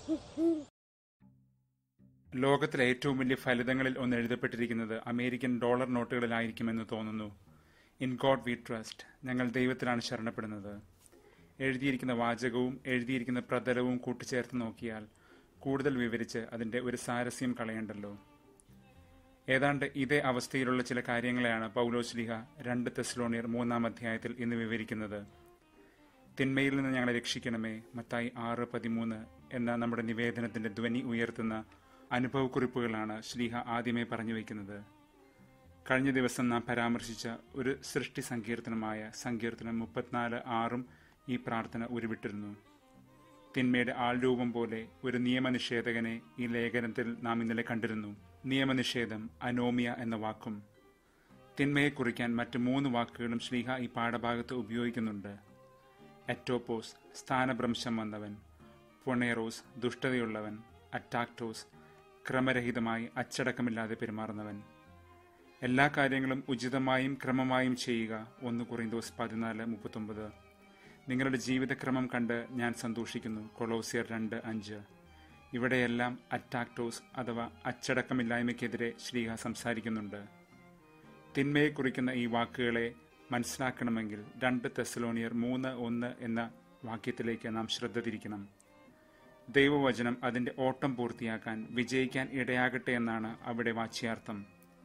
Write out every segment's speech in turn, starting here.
ലോകത്തിലെ ഏറ്റവും വലിയ ഫലിതങ്ങളിൽ ഒന്ന് എഴുതപ്പെട്ടിരിക്കുന്നത് അമേരിക്കൻ ഡോളർ നോട്ടുകളിലായിരിക്കുമെന്ന് തോന്നുന്നു. ഇൻ ഗോഡ് വി ട്രസ്റ്റ്, ഞങ്ങൾ ദൈവത്തിലാണ് ശരണപ്പെടുന്നത്. എഴുതിയിരിക്കുന്ന വാചകവും എഴുതിയിരിക്കുന്ന പ്രതലവും കൂട്ടിച്ചേർത്ത് നോക്കിയാൽ കൂടുതൽ വിവരിച്ച് അതിന്റെ ഒരു സാരസ്യം കളയണ്ടല്ലോ. ഏതാണ്ട് ഇതേ അവസ്ഥയിലുള്ള ചില കാര്യങ്ങളെയാണ് പൗലോസ്ലീഹ 2 തെസ്സലോനിയർ 3-ാം അധ്യായത്തിൽ ഇന്ന് വിവരിക്കുന്നത്. തിന്മയിൽ നിന്ന് ഞങ്ങളെ രക്ഷിക്കണമേ, മത്തായി 6:13 എന്ന നമ്മുടെ നിവേദനത്തിന്റെ ധ്വനി ഉയർത്തുന്ന അനുഭവക്കുറിപ്പുകളാണ് ശ്ലീഹ ആദ്യമേ പറഞ്ഞു വയ്ക്കുന്നത്. കഴിഞ്ഞ ദിവസം നാം പരാമർശിച്ച ഒരു സൃഷ്ടി സങ്കീർത്തനമായ സങ്കീർത്തനം 34:6 ഈ പ്രാർത്ഥന ഉരുവിട്ടിരുന്നു. തിന്മയുടെ ആൾരൂപം പോലെ ഒരു നിയമനിഷേധകനെ ഈ ലേഖനത്തിൽ നാം ഇന്നലെ കണ്ടിരുന്നു. നിയമനിഷേധം, അനോമിയ എന്ന വാക്കും തിന്മയെ കുറിക്കാൻ മറ്റ് 3 വാക്കുകളും ശ്ലീഹ ഈ പാഠഭാഗത്ത് ഉപയോഗിക്കുന്നുണ്ട്. എറ്റോപ്പോസ്, സ്ഥാനഭ്രംശം വന്നവൻ; പൊണേറോസ്, ദുഷ്ടതയുള്ളവൻ; അറ്റാക്ടോസ്, ക്രമരഹിതമായി അച്ചടക്കമില്ലാതെ പെരുമാറുന്നവൻ. എല്ലാ കാര്യങ്ങളും ഉചിതമായും ക്രമമായും ചെയ്യുക. 1 കൊറിന്തോസ് 14:39. നിങ്ങളുടെ ജീവിതക്രമം കണ്ട് ഞാൻ സന്തോഷിക്കുന്നു. കൊളോസ്യർ 2:5. ഇവിടെയെല്ലാം അറ്റാക്ടോസ് അഥവാ അച്ചടക്കമില്ലായ്മയ്ക്കെതിരെ ശ്ലീഹ സംസാരിക്കുന്നുണ്ട്. തിന്മയെ കുറിക്കുന്ന ഈ വാക്കുകളെ മനസ്സിലാക്കണമെങ്കിൽ 2 തെസ്സലോനിയർ 3:1 എന്ന വാക്യത്തിലേക്ക് നാം ശ്രദ്ധ തിരിക്കണം. ദൈവവചനം അതിന്റെ ഓട്ടം പൂർത്തിയാക്കാൻ, വിജയിക്കാൻ ഇടയാകട്ടെ എന്നാണ് അവിടെ വാച്യാർത്ഥം.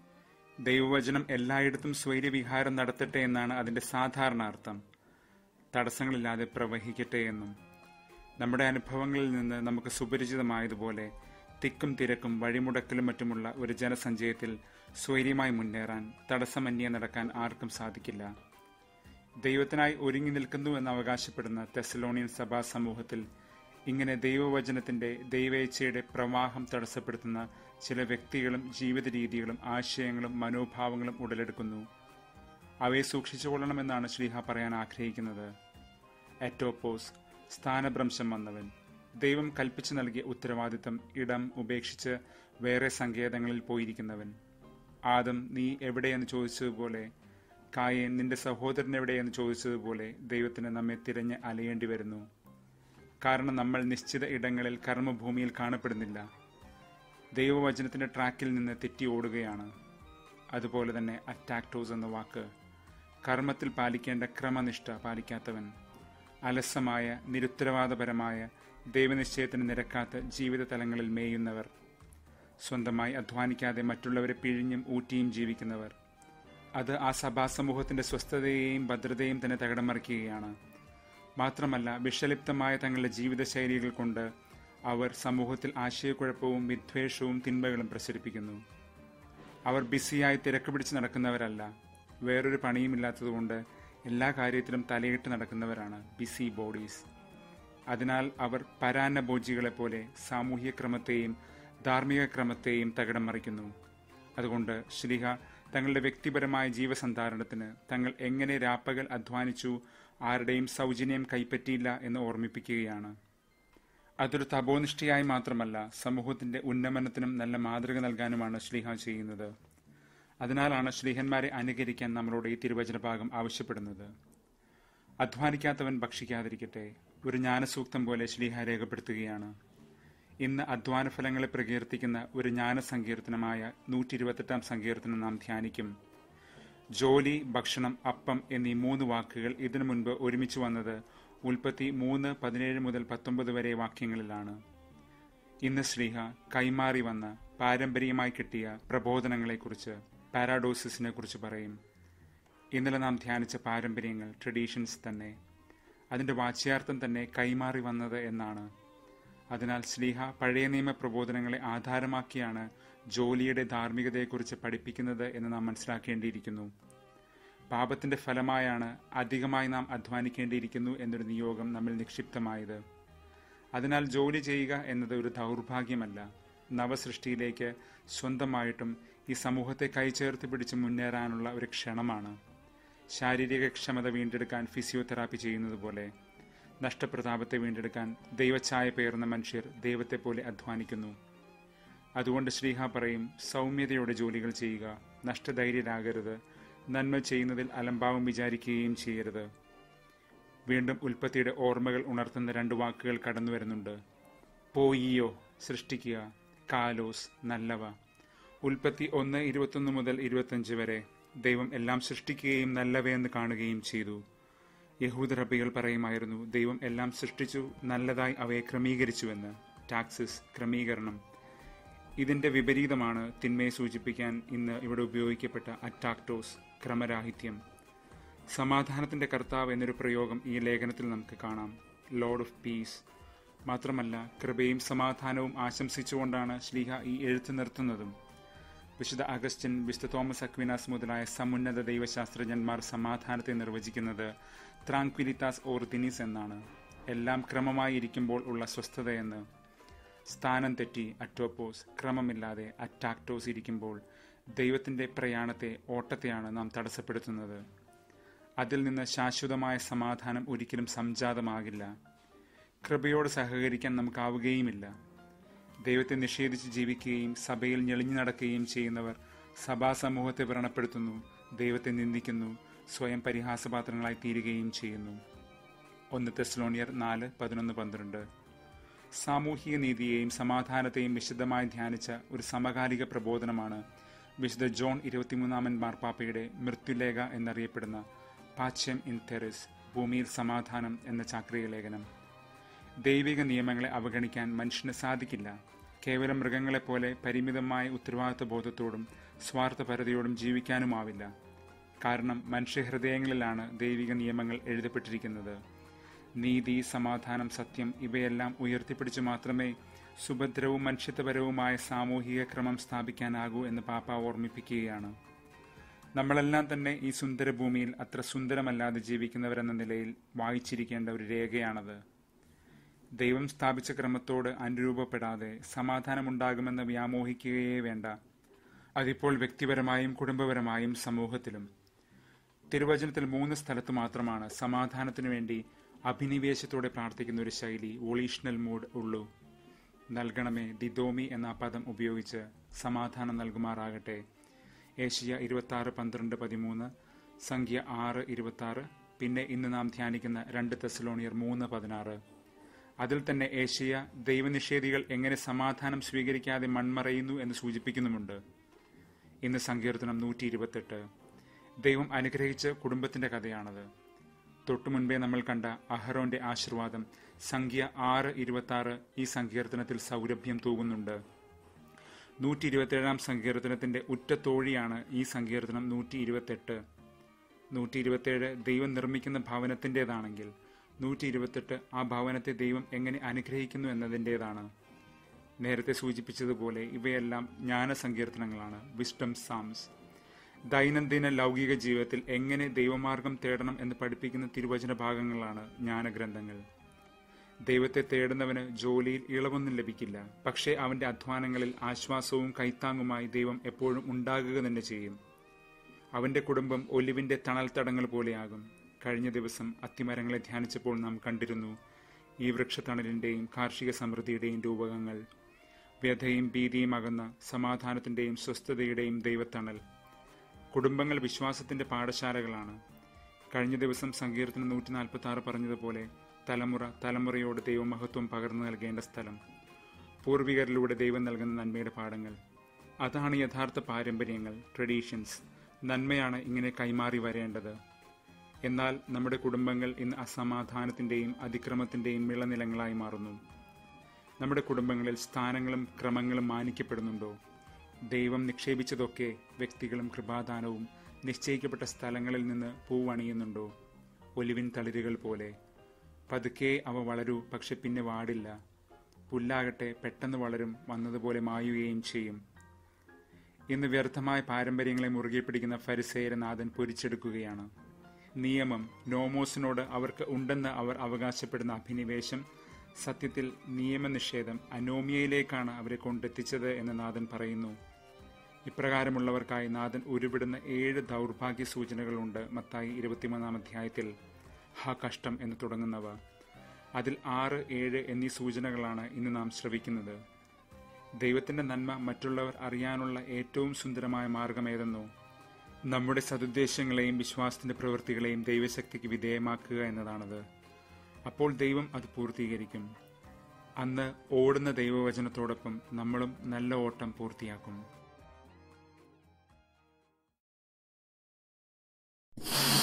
ദൈവവചനം എല്ലായിടത്തും സ്വൈര്യവിഹാരം നടത്തട്ടെ എന്നാണ് അതിന്റെ സാധാരണ അർത്ഥം. തടസ്സങ്ങളില്ലാതെ പ്രവഹിക്കട്ടെ എന്നും. നമ്മുടെ അനുഭവങ്ങളിൽ നിന്ന് നമുക്ക് സുപരിചിതമായതുപോലെ തിക്കും തിരക്കും വഴിമുടക്കലും മറ്റുമുള്ള ഒരു ജനസഞ്ചയത്തിൽ സ്വൈര്യമായി മുന്നേറാൻ, തടസ്സമന്യേ നടക്കാൻ ആർക്കും സാധിക്കില്ല. ദൈവത്തിനായി ഒരുങ്ങി നിൽക്കുന്നു എന്ന് അവകാശപ്പെടുന്ന തെസ്സലോണിയൻ സഭാ സമൂഹത്തിൽ ഇങ്ങനെ ദൈവവചനത്തിന്റെ, ദൈവേച്ഛയുടെ പ്രവാഹം തടസ്സപ്പെടുത്തുന്ന ചില വ്യക്തികളും ജീവിത രീതികളും ആശയങ്ങളും മനോഭാവങ്ങളും ഉടലെടുക്കുന്നു. അവയെ സൂക്ഷിച്ചുകൊള്ളണമെന്നാണ് ശ്ലീഹ പറയാൻ ആഗ്രഹിക്കുന്നത്. എറ്റോപ്പോസ്, സ്ഥാനഭ്രംശം വന്നവൻ, ദൈവം കൽപ്പിച്ചു നൽകിയ ഉത്തരവാദിത്തം ഇടം ഉപേക്ഷിച്ച് വേറെ സങ്കേതങ്ങളിൽ പോയിരിക്കുന്നവൻ. ആദം, നീ എവിടെയെന്ന് ചോദിച്ചതുപോലെ, കായേൻ, നിന്റെ സഹോദരൻ എവിടെയെന്ന് ചോദിച്ചതുപോലെ ദൈവത്തിന് നമ്മെ തിരഞ്ഞ് അലയേണ്ടി വരുന്നു. കാരണം നമ്മൾ നിശ്ചിത ഇടങ്ങളിൽ കർമ്മഭൂമിയിൽ കാണപ്പെടുന്നില്ല. ദൈവവചനത്തിന്റെ ട്രാക്കിൽ നിന്ന് തെറ്റി ഓടുകയാണ്. അതുപോലെ തന്നെ അറ്റാക്ടോസ് എന്ന വാക്ക്, കർമ്മത്തിൽ പാലിക്കേണ്ട ക്രമനിഷ്ഠ പാലിക്കാത്തവൻ, അലസമായ, നിരുത്തരവാദപരമായ, ദൈവനിശ്ചയത്തിന് നിരക്കാത്ത ജീവിത തലങ്ങളിൽ മേയുന്നവർ, സ്വന്തമായി അധ്വാനിക്കാതെ മറ്റുള്ളവരെ പിഴിഞ്ഞും ഊറ്റിയും ജീവിക്കുന്നവർ. അത് ആ സഭാസമൂഹത്തിന്റെ സ്വസ്ഥതയെയും ഭദ്രതയും തന്നെ തകിടം മറിക്കുകയാണ്. മാത്രമല്ല, വിഷലിപ്തമായ തങ്ങളുടെ ജീവിതശൈലികൾ കൊണ്ട് അവർ സമൂഹത്തിൽ ആശയക്കുഴപ്പവും വിദ്വേഷവും തിന്മകളും പ്രസരിപ്പിക്കുന്നു. അവർ ബിസിയായി തിരക്ക് പിടിച്ച് നടക്കുന്നവരല്ല, വേറൊരു പണിയുമില്ലാത്തതുകൊണ്ട് എല്ലാ കാര്യത്തിലും തലയിട്ട് നടക്കുന്നവരാണ്, ബിസി ബോഡീസ്. അതിനാൽ അവർ പരാന്നഭോജികളെപ്പോലെ സാമൂഹ്യ ക്രമത്തെയും ധാർമ്മിക ക്രമത്തെയും തകിടം മറിക്കുന്നു. അതുകൊണ്ട് ശ്ലീഹ തങ്ങളുടെ വ്യക്തിപരമായ ജീവസന്ധാരണത്തിന് തങ്ങൾ എങ്ങനെ രാപ്പകൽ അധ്വാനിച്ചു, ആരുടെയും സൗജന്യം കൈപ്പറ്റിയില്ല എന്ന് ഓർമ്മിപ്പിക്കുകയാണ്. അതൊരു തപോനിഷ്ഠയായി മാത്രമല്ല, സമൂഹത്തിന്റെ ഉന്നമനത്തിനും നല്ല മാതൃക നൽകാനുമാണ് ശ്ലീഹ ചെയ്യുന്നത്. അതിനാലാണ് ശ്ലീഹന്മാരെ അനുകരിക്കാൻ നമ്മളോട് ഈ തിരുവചന ഭാഗം ആവശ്യപ്പെടുന്നത്. അധ്വാനിക്കാത്തവൻ ഭക്ഷിക്കാതിരിക്കട്ടെ, ഒരു ജ്ഞാനസൂക്തം പോലെ ശ്ലീഹ രേഖപ്പെടുത്തുകയാണ്. ഇന്ന് അധ്വാനഫലങ്ങളെ പ്രകീർത്തിക്കുന്ന ഒരു ജ്ഞാനസങ്കീർത്തനമായ 128-ാം സങ്കീർത്തനം നാം ധ്യാനിക്കും. ജോലി, ഭക്ഷണം, അപ്പം എന്നീ 3 വാക്കുകൾ ഇതിനു മുൻപ് ഒരുമിച്ച് വന്നത് ഉൽപ്പത്തി 3:17-19 വരെ വാക്യങ്ങളിലാണ്. ഇന്ന് ശ്ലീഹ കൈമാറി വന്ന, പാരമ്പര്യമായി കിട്ടിയ പ്രബോധനങ്ങളെക്കുറിച്ച്, പാരാഡോസിസിനെ കുറിച്ച് പറയും. ഇന്നലെ നാം ധ്യാനിച്ച പാരമ്പര്യങ്ങൾ, ട്രഡീഷൻസ് തന്നെ, അതിന്റെ വാച്യാർത്ഥം തന്നെ കൈമാറി വന്നത് എന്നാണ്. അതിനാൽ ശ്ലീഹ പഴയ നിയമ പ്രബോധനങ്ങളെ ആധാരമാക്കിയാണ് ജോലിയുടെ ധാർമ്മികതയെക്കുറിച്ച് പഠിപ്പിക്കുന്നത് എന്ന് നാം മനസ്സിലാക്കേണ്ടിയിരിക്കുന്നു. പാപത്തിന്റെ ഫലമായാണ് അധികമായി നാം അധ്വാനിക്കേണ്ടിയിരിക്കുന്നു എന്നൊരു നിയോഗം നമ്മിൽ നിക്ഷിപ്തമായത്. അതിനാൽ ജോലി ചെയ്യുക എന്നത് ഒരു ദൗർഭാഗ്യമല്ല, നവസൃഷ്ടിയിലേക്ക് സ്വന്തമായിട്ടും ഈ സമൂഹത്തെ കൈചേർത്ത് പിടിച്ച് മുന്നേറാനുള്ള ഒരു ക്ഷണമാണ്. ശാരീരിക ക്ഷമത വീണ്ടെടുക്കാൻ ഫിസിയോതെറാപ്പി ചെയ്യുന്നത് പോലെ നഷ്ടപ്രതാപത്തെ വീണ്ടെടുക്കാൻ ദൈവഛായ പേർന്ന മനുഷ്യർ ദൈവത്തെ പോലെ അധ്വാനിക്കുന്നു. അതുകൊണ്ട് ശ്ലീഹ പറയും, സൗമ്യതയോടെ ജോലികൾ ചെയ്യുക, നഷ്ടധൈര്യരാകരുത്, നന്മ ചെയ്യുന്നതിൽ അലംഭാവം വിചാരിക്കുകയും ചെയ്യരുത്. വീണ്ടും ഉൽപ്പത്തിയുടെ ഓർമ്മകൾ ഉണർത്തുന്ന 2 വാക്കുകൾ കടന്നു വരുന്നുണ്ട്. പോയിയോ സൃഷ്ടിക്കുക, കാലോസ് നല്ലവ. ഉൽപ്പത്തി 1:21 മുതൽ 25 വരെ ദൈവം എല്ലാം സൃഷ്ടിക്കുകയും നല്ലവയെന്ന് കാണുകയും ചെയ്തു. യഹൂദ റബ്ബികൾ പറയുമായിരുന്നു, ദൈവം എല്ലാം സൃഷ്ടിച്ചു, നല്ലതായി അവയെ ക്രമീകരിച്ചുവെന്ന്. ടാക്സിസ്, ക്രമീകരണം. ഇതിന്റെ വിപരീതമാണ് തിന്മയെ സൂചിപ്പിക്കാൻ ഇന്ന് ഇവിടെ ഉപയോഗിക്കപ്പെട്ട അറ്റാക്ടോസ്, ക്രമരാഹിത്യം. സമാധാനത്തിന്റെ കർത്താവ് എന്നൊരു പ്രയോഗം ഈ ലേഖനത്തിൽ നമുക്ക് കാണാം, ലോർഡ് ഓഫ് പീസ്. മാത്രമല്ല, കൃപയും സമാധാനവും ആശംസിച്ചുകൊണ്ടാണ് ശ്ലീഹ ഈ എഴുത്ത് നിർത്തുന്നതും. വിശുദ്ധ അഗസ്റ്റിൻ, വിശുദ്ധ തോമസ് അക്വിനാസ് മുതലായ സമുന്നത ദൈവശാസ്ത്രജ്ഞന്മാർ സമാധാനത്തെ നിർവചിക്കുന്നത് ട്രാങ്ക്വിലിറ്റാസ് ഓർദിനിസ് എന്നാണ്, എല്ലാം ക്രമമായി ഇരിക്കുമ്പോൾ ഉള്ള സ്വസ്ഥതയെന്ന്. സ്ഥാനം തെറ്റി അറ്റോപ്പോസ്, ക്രമമില്ലാതെ അറ്റാക്ടോസ് ഇരിക്കുമ്പോൾ ദൈവത്തിന്റെ പ്രയാണത്തെ, ഓട്ടത്തെയാണ് നാം തടസ്സപ്പെടുത്തുന്നത്. അതിൽ നിന്ന് ശാശ്വതമായ സമാധാനം ഒരിക്കലും സംജാതമാകില്ല. കൃപയോട് സഹകരിക്കാൻ നമുക്കാവുകയുമില്ല. ദൈവത്തെ നിഷേധിച്ച് ജീവിക്കുകയും സഭയിൽ ഞെളിഞ്ഞു നടക്കുകയും ചെയ്യുന്നവർ സഭാസമൂഹത്തെ വ്രണപ്പെടുത്തുന്നു, ദൈവത്തെ നിന്ദിക്കുന്നു, സ്വയം പരിഹാസപാത്രങ്ങളായി തീരുകയും ചെയ്യുന്നു. 1 തെസ്സലോനിയർ 4:11-12. സാമൂഹിക നീതിയെയും സമാധാനത്തെയും വിശദമായി ധ്യാനിച്ച ഒരു സമകാലിക പ്രബോധനമാണ് വിശുദ്ധ ജോൺ 23 മാർപ്പാപ്പയുടെ മൃത്യുലേഖ എന്നറിയപ്പെടുന്ന പാച്യം ഇൻ തെറിസ്, ഭൂമിയിൽ സമാധാനം എന്ന ചാക്രിക ലേഖനം. ദൈവിക നിയമങ്ങളെ അവഗണിക്കാൻ മനുഷ്യന് സാധിക്കില്ല. കേവലം മൃഗങ്ങളെപ്പോലെ പരിമിതമായ ഉത്തരവാദിത്വ ബോധത്തോടും സ്വാർത്ഥപരതയോടും ജീവിക്കാനുമാവില്ല. കാരണം മനുഷ്യഹൃദയങ്ങളിലാണ് ദൈവിക നിയമങ്ങൾ എഴുതപ്പെട്ടിരിക്കുന്നത്. നീതി, സമാധാനം, സത്യം ഇവയെല്ലാം ഉയർത്തിപ്പിടിച്ചു മാത്രമേ സുഭദ്രവും മനുഷ്യത്വപരവുമായ സാമൂഹിക ക്രമം സ്ഥാപിക്കാനാകൂ എന്ന് പാപ്പ ഓർമ്മിപ്പിക്കുകയാണ്. നമ്മളെല്ലാം തന്നെ ഈ സുന്ദരഭൂമിയിൽ അത്ര സുന്ദരമല്ലാതെ ജീവിക്കുന്നവരെന്ന നിലയിൽ വായിച്ചിരിക്കേണ്ട ഒരു രേഖയാണത്. ദൈവം സ്ഥാപിച്ച ക്രമത്തോട് അനുരൂപപ്പെടാതെ സമാധാനമുണ്ടാകുമെന്ന് വ്യാമോഹിക്കുകയേ വേണ്ട. അതിപ്പോൾ വ്യക്തിപരമായും കുടുംബപരമായും സമൂഹത്തിലും. തിരുവചനത്തിൽ 3 സ്ഥലത്ത് മാത്രമാണ് സമാധാനത്തിനു വേണ്ടി അഭിനിവേശത്തോടെ പ്രാർത്ഥിക്കുന്ന ഒരു ശൈലി, വൊളീഷണൽ മൂഡ് ഉള്ളൂ. നൽകണമേ, ദിദോമി എന്ന പദം ഉപയോഗിച്ച് സമാധാനം നൽകുമാറാകട്ടെ. ഏഷ്യ 26:12-13, സംഖ്യ 6:26, പിന്നെ ഇന്ന് നാം ധ്യാനിക്കുന്ന 2 തെസ്സലോനിയർ 3:16. അതിൽ തന്നെ ഏഷ്യ ദൈവനിഷേധികൾ എങ്ങനെ സമാധാനം സ്വീകരിക്കാതെ മൺമറയുന്നു എന്ന് സൂചിപ്പിക്കുന്നുമുണ്ട്. ഇന്ന് സങ്കീർത്തനം 128. ദൈവം അനുഗ്രഹിച്ച കുടുംബത്തിന്റെ കഥയാണത്. തൊട്ടുമുൻപേ നമ്മൾ കണ്ട അഹറോന്റെ ആശീർവാദം സംഖ്യ 6:26 ഈ സങ്കീർത്തനത്തിൽ സൗരഭ്യം തൂകുന്നുണ്ട്. 127 സങ്കീർത്തനത്തിന്റെ ഉറ്റത്തോഴിയാണ് ഈ സങ്കീർത്തനം 128. 127 ദൈവം നിർമ്മിക്കുന്ന ഭവനത്തിൻ്റെതാണെങ്കിൽ 128 ആ ഭവനത്തെ ദൈവം എങ്ങനെ അനുഗ്രഹിക്കുന്നു എന്നതിൻ്റെതാണ്. നേരത്തെ സൂചിപ്പിച്ചതുപോലെ ഇവയെല്ലാം ജ്ഞാനസങ്കീർത്തനങ്ങളാണ്, വിസ്ഡം സാംസ്. ദൈനംദിന ലൗകിക ജീവിതത്തിൽ എങ്ങനെ ദൈവമാർഗം തേടണം എന്ന് പഠിപ്പിക്കുന്ന തിരുവചന ഭാഗങ്ങളാണ് ജ്ഞാനഗ്രന്ഥങ്ങൾ. ദൈവത്തെ തേടുന്നവന് ജോലിയിൽ ഇളവൊന്നും ലഭിക്കില്ല, പക്ഷേ അവന്റെ അധ്വാനങ്ങളിൽ ആശ്വാസവും കൈത്താങ്ങുമായി ദൈവം എപ്പോഴും ഉണ്ടാകുക തന്നെ ചെയ്യും. അവന്റെ കുടുംബം ഒലിവിന്റെ തണൽത്തടങ്ങൾ പോലെയാകും. കഴിഞ്ഞ ദിവസം അത്തിമരങ്ങളെ ധ്യാനിച്ചപ്പോൾ നാം കണ്ടിരുന്നു ഈ വൃക്ഷത്തണലിന്റെയും കാർഷിക സമൃദ്ധിയുടെയും രൂപകങ്ങൾ. വ്യഥയും ഭീതിയും അകന്ന സമാധാനത്തിന്റെയും സ്വസ്ഥതയുടെയും ദൈവത്തണൽ. കുടുംബങ്ങൾ വിശ്വാസത്തിന്റെ പാഠശാലകളാണ്. കഴിഞ്ഞ ദിവസം സങ്കീർത്തനം 146 പറഞ്ഞതുപോലെ തലമുറ തലമുറയോട് ദൈവമഹത്വം പകർന്നു നൽകേണ്ട സ്ഥലം. പൂർവികരിലൂടെ ദൈവം നൽകുന്ന നന്മയുടെ പാഠങ്ങൾ. അതാണ് യഥാർത്ഥ പാരമ്പര്യങ്ങൾ, ട്രഡീഷൻസ്. നന്മയാണ് ഇങ്ങനെ കൈമാറി വരേണ്ടത്. എന്നാൽ നമ്മുടെ കുടുംബങ്ങൾ ഇന്ന് അസമാധാനത്തിന്റെയും അതിക്രമത്തിന്റെയും വിളനിലങ്ങളായി മാറുന്നു. നമ്മുടെ കുടുംബങ്ങളിൽ സ്ഥാനങ്ങളും ക്രമങ്ങളും മാനിക്കപ്പെടുന്നുണ്ടോ? ദൈവം നിക്ഷേപിച്ചതൊക്കെ, വ്യക്തികളും കൃപാദാനവും, നിശ്ചയിക്കപ്പെട്ട സ്ഥലങ്ങളിൽ നിന്ന് പൂവണിയുന്നുണ്ടോ? ഒലിവിൻ തളിരുകൾ പോലെ പതുക്കെ അവ വളരൂ, പക്ഷെ പിന്നെ വാടില്ല. പുല്ലാകട്ടെ പെട്ടെന്ന് വളരും, വന്നതുപോലെ മായുകയും ചെയ്യും. ഇന്ന് വ്യർത്ഥമായ പാരമ്പര്യങ്ങളെ മുറുകെ പിടിക്കുന്ന ഫരിസേയരെ നാഥൻ പൊരിച്ചെടുക്കുകയാണ്. നിയമം, നോമോസിനോട് അവർക്ക് ഉണ്ടെന്ന് അവർ അവകാശപ്പെടുന്ന അഭിനിവേശം സത്യത്തിൽ നിയമനിഷേധം, അനോമിയയിലേക്കാണ് അവരെ കൊണ്ടെത്തിച്ചത് എന്ന് നാഥൻ പറയുന്നു. ഇപ്രകാരമുള്ളവർക്കായി നാഥൻ ഉരുവിടുന്ന 7 ദൗർഭാഗ്യ സൂചനകളുണ്ട്. മത്തായി 23 അധ്യായത്തിൽ ഹാ കഷ്ടം എന്ന് തുടങ്ങുന്നവ. അതിൽ 6, 7 എന്നീ സൂചനകളാണ് ഇന്ന് നാം ശ്രവിക്കുന്നത്. ദൈവത്തിന്റെ നന്മ മറ്റുള്ളവർ അറിയാനുള്ള ഏറ്റവും സുന്ദരമായ മാർഗം ഏതെന്നോ? നമ്മുടെ സദുദ്ദേശങ്ങളെയും വിശ്വാസത്തിന്റെ പ്രവൃത്തികളെയും ദൈവശക്തിക്ക് വിധേയമാക്കുക എന്നതാണത്. അപ്പോൾ ദൈവം അത് പൂർത്തീകരിക്കും. അന്ന് ഓടുന്ന ദൈവവചനത്തോടൊപ്പം നമ്മളും നല്ല ഓട്ടം പൂർത്തിയാക്കും.